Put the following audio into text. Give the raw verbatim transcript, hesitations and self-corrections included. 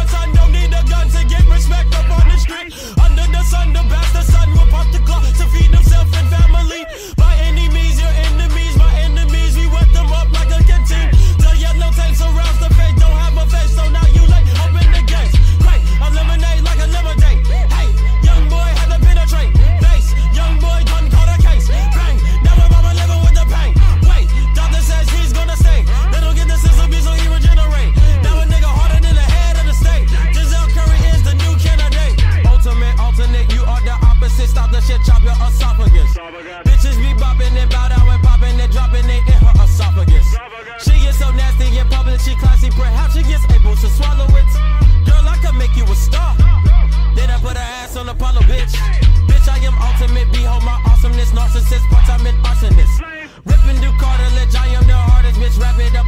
the sun, don't need a gun to get respect up on the street. Under the sun, the bastard son will pop the clock to feed himself and family. By any means, your enemies, my enemies, we wet them up like a canteen. The yellow tape surrounds the face, don't have a face, so now you late. Open the gates, great, eliminate like a lemonade. Hey, young boy had to penetrate. Face, young boy done caught a case. Bang, now my mama living with the pain. Wait, doctor says he's gonna stay. They don't get the system, so he regenerate. Now a nigga harder than the head of the state. Giselle Curry is the new candidate. Ultimate, alternate, you are the opposite. Stop the shit, chop your esophagus. Bitches be bopping and bow down and popping and dropping it in her esophagus. She is so nasty in public, she classy, perhaps she gets able to swallow it. Girl, I could make you a star. Then I put her ass on Apollo, bitch. Bitch, I am ultimate, behold my awesomeness. Narcissist, part-time and arsonist. Ripping through cartilage, I am the hardest, bitch, wrap it up.